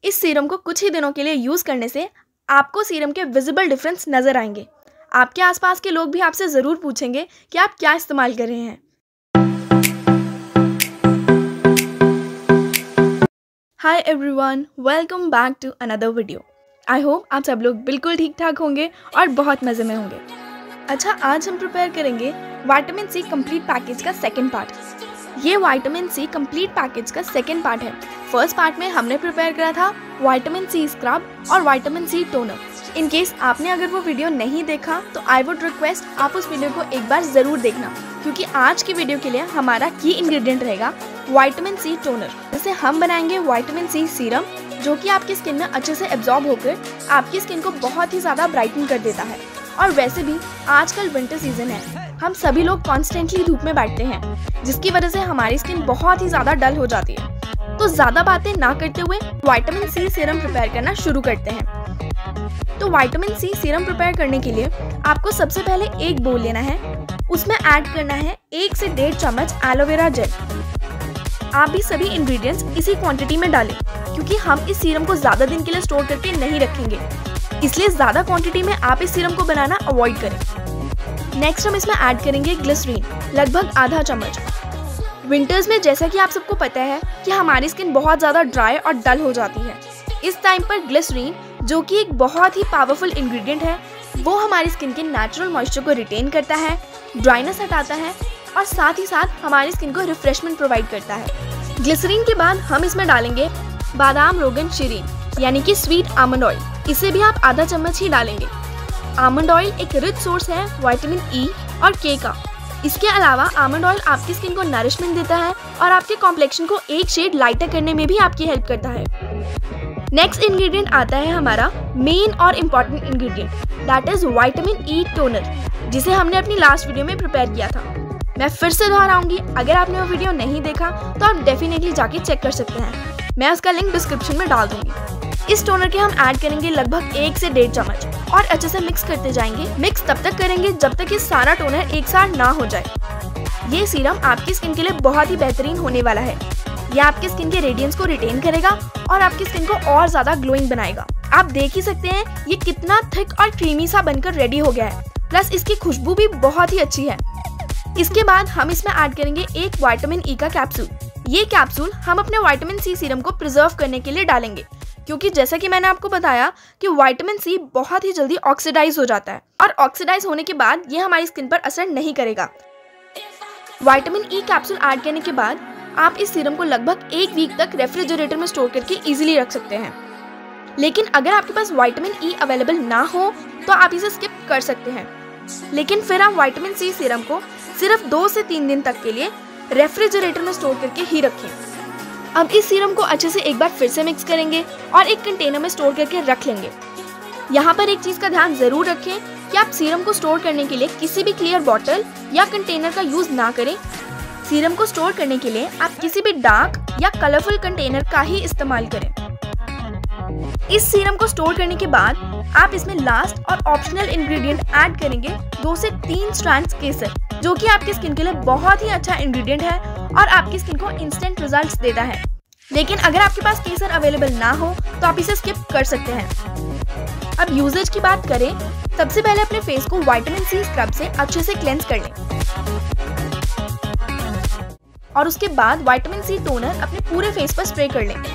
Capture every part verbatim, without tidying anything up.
इस सीरम को कुछ ही दिनों के लिए यूज़ करने से आपको सीरम के विजिबल डिफरेंस नज़र आएंगे। आपके आसपास के लोग भी आपसे ज़रूर पूछेंगे कि आप क्या इस्तेमाल कर रहे हैं। Hi everyone, welcome back to another video. I hope आप सब लोग बिल्कुल ठीक ठाक होंगे और बहुत मज़े में होंगे। अच्छा, आज हम प्रिपेयर करेंगे विटामिन सी कंप्लीट पैकेज का सेकंड पार्ट। ये विटामिन सी कंप्लीट पैकेज का सेकंड पार्ट है। फर्स्ट पार्ट में हमने प्रिपेयर करा था विटामिन सी स्क्रब और vitamin C toner. In case आपने अगर वो वीडियो नहीं देखा तो आई वुड रिक्वेस्ट आप उस वीडियो को एक बार ज़रूर देखना, क्योंकि आज की वीडियो के लिए हमारा की इंग्रेडिएंट रहेगा विटामिन सी टोनर। जैसे हम बनाएंगे विटामिन सी सीरम, जो कि आपकी स्किन में अच्छे से एब्जॉर्ब होकर आपकी स्किन को बहुत ही ज़्यादा ब्राइटन कर देता है। और वैसे भी आजकल विंटर सीजन है, हम सभी लोग कॉन्स्टेंटली धूप में बैठते हैं, जिसकी वजह से हमारी स्किन बहुत ही ज़्यादा डल हो जाती है। तो ज़्यादा बातें ना करते हुए विटामिन सी सीरम प्रिपेयर करना शुरू करते हैं। तो विटामिन सी सीरम प्रिपेयर करने के लिए आपको सबसे पहले एक बोल लेना है। उसमें ऐड करना है एक से डेढ़ चम्मच एलोवेरा जेल। आप भी सभी इंग्रेडिएंट्स इसी क्वांटिटी में डालें, क्योंकि हम इस सीरम को ज़्यादा दिन के लिए स्टोर करके नहीं रखेंगे, इसलिए ज़्यादा क्वांटिटी में आप इस सीरम को बनाना अवॉइड करें। नेक्स्ट हम इसमें ऐड करेंगे ग्लिसरीन, लगभग आधा चम्मच। विंटर्स में जैसा कि आप सबको पता है कि हमारी स्किन बहुत ज़्यादा ड्राई और डल हो जाती है। इस टाइम पर ग्लिसरीन, जो कि एक बहुत ही पावरफुल इंग्रेडिएंट है, वो हमारी स्किन के नेचुरल मॉइस्चर को रिटेन करता है, ड्राइनेस हटाता है और साथ ही साथ हमारी स्किन को रिफ्रेशमेंट प्रोवाइड करता है। ग्लिसरीन के बाद हम इसमें डालेंगे बादाम रोगन शीरीन, यानी कि स्वीट आमंड ऑयल। इसे भी आप आधा चम्मच ही डालेंगे। आमंड ऑयल एक रिच सोर्स है विटामिन ई और के का। इसके अलावा आमंड ऑयल आपकी स्किन को नरिशमेंट देता है और आपके कॉम्प्लेक्शन को एक शेड लाइटर करने में भी आपकी हेल्प करता है। नेक्स्ट इंग्रेडिएंट आता है हमारा मेन और important ingredient, that is vitamin E toner, जिसे हमने अपनी लास्ट वीडियो में प्रिपेयर किया था। मैं फिर से दोहराऊंगी, अगर आपने वो वीडियो नहीं देखा तो आप डेफिनेटली जाके चेक कर सकते हैं। मैं उसका लिंक डिस्क्रिप्शन में डाल दूंगी। इस टोनर के हम ऐड करेंगे लगभग एक से डेढ़ चम्मच और अच्छे से मिक्स करते जाएंगे। मिक्स तब तक करेंगे जब तक ये सारा टोनर एक साथ ना हो जाए। ये सीरम आपकी स्किन के लिए बहुत ही बेहतरीन होने वाला है। ये आपकी स्किन के रेडियंस को रिटेन करेगा और आपकी स्किन को और ज्यादा ग्लोइंग बनाएगा। आप देख ही सकते हैं ये कितना थिक और क्रीमी सा बनकर रेडी हो गया है। प्लस इसकी खुशबू भी बहुत ही अच्छी है। इसके बाद हम इसमें ऐड करेंगे एक विटामिन ई का कैप्सूल। ये कैप्सूल हम अपने विटामिन सी सीरम को प्रिजर्व करने के लिए डालेंगे, क्योंकि जैसा कि मैंने आपको बताया कि विटामिन सी बहुत ही जल्दी ऑक्सीडाइज हो जाता है और ऑक्सीडाइज होने के बाद ये हमारी स्किन पर असर नहीं करेगा। विटामिन ई कैप्सूल ऐड करने के बाद आप इस सीरम को लगभग एक वीक तक रेफ्रिजरेटर में स्टोर करके इजीली रख सकते हैं। लेकिन अगर आपके पास विटामिन ई अवेलेबल ना हो तो आप इसे स्किप कर सकते हैं। लेकिन फिर आप विटामिन सी सीरम को सिर्फ दो से तीन दिन तक के लिए रेफ्रिजरेटर में स्टोर करके ही रखें। अब इस सीरम को अच्छे से एक बार फिर से मिक्स करेंगे और एक कंटेनर में स्टोर करके रख लेंगे। यहाँ पर एक चीज़ का ध्यान जरूर रखें कि आप सीरम को स्टोर करने के लिए किसी भी क्लियर बॉटल या कंटेनर का यूज ना करें। सीरम को स्टोर करने के लिए आप किसी भी डार्क या कलरफुल कंटेनर का ही इस्तेमाल करें। इस सीरम को स्टोर करने के बाद आप इसमें लास्ट और ऑप्शनल इंग्रेडिएंट ऐड करेंगे दो से तीन स्ट्रैंड्स केसर, जो कि आपकी स्किन के लिए बहुत ही अच्छा इंग्रेडिएंट है और आपकी स्किन को इंस्टेंट रिजल्ट्स देता है। लेकिन अगर आपके पास केसर अवेलेबल ना हो तो आप इसे स्किप कर सकते हैं। अब यूजेज की बात करें, सबसे पहले अपने फेस को विटामिन सी स्क्रब से अच्छे से क्लेंस कर लें और उसके बाद विटामिन सी टोनर अपने पूरे फेस पर स्प्रे कर लें।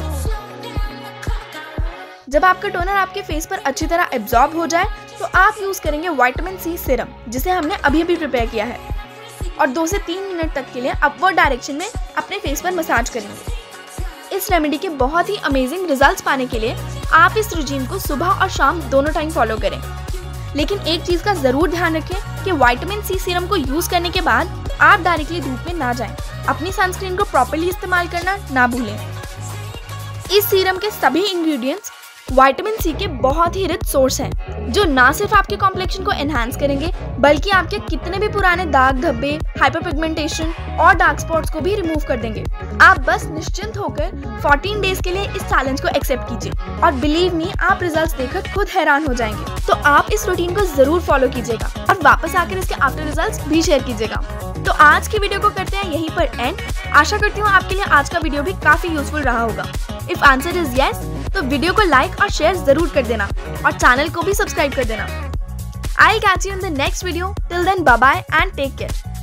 जब आपका टोनर आपके फेस पर अच्छी तरह एब्जॉर्ब हो जाए तो आप यूज करेंगे विटामिन सी सीरम, जिसे हमने अभी अभी प्रिपेयर किया है, और दो से तीन मिनट तक के लिए अपवर्ड डायरेक्शन में अपने फेस पर मसाज करेंगे। इस रेमेडी के बहुत ही अमेजिंग रिजल्ट्स पाने के लिए आप इस रिजीम को सुबह और शाम दोनों टाइम फॉलो करें। लेकिन एक चीज़ का ज़रूर ध्यान रखें कि विटामिन सी सीरम को यूज़ करने के बाद आप डायरेक्टली धूप में ना जाएं। अपनी सनस्क्रीन को प्रॉपर्ली इस्तेमाल करना ना भूलें। इस सीरम के सभी इंग्रेडिएंट्स विटामिन सी के बहुत ही रिच सोर्स हैं, जो ना सिर्फ आपके कॉम्प्लेक्शन को एनहांस करेंगे, बल्कि आपके कितने भी पुराने दाग धब्बे, हाइपरपिगमेंटेशन और डार्क स्पॉट्स को भी रिमूव कर देंगे। आप बस निश्चिंत होकर चौदह डेज के लिए इस चैलेंज को एक्सेप्ट कीजिए और बिलीव मी, आप रिजल्ट्स देखकर खुद हैरान हो जाएंगे। तो आप इस रूटीन को जरूर फॉलो कीजिएगा और वापस आकर इसके आफ्टर रिजल्ट्स भी शेयर कीजिएगा। तो आज की वीडियो को करते हैं यहीं पर एंड। आशा करती हूँ आपके लिए आज का वीडियो भी काफी यूजफुल रहा होगा। इफ आंसर इज यस, तो वीडियो को लाइक और शेयर जरूर कर देना और चैनल को भी सब्सक्राइब कर देना। I catch you in the next video. Till then bye bye and take care.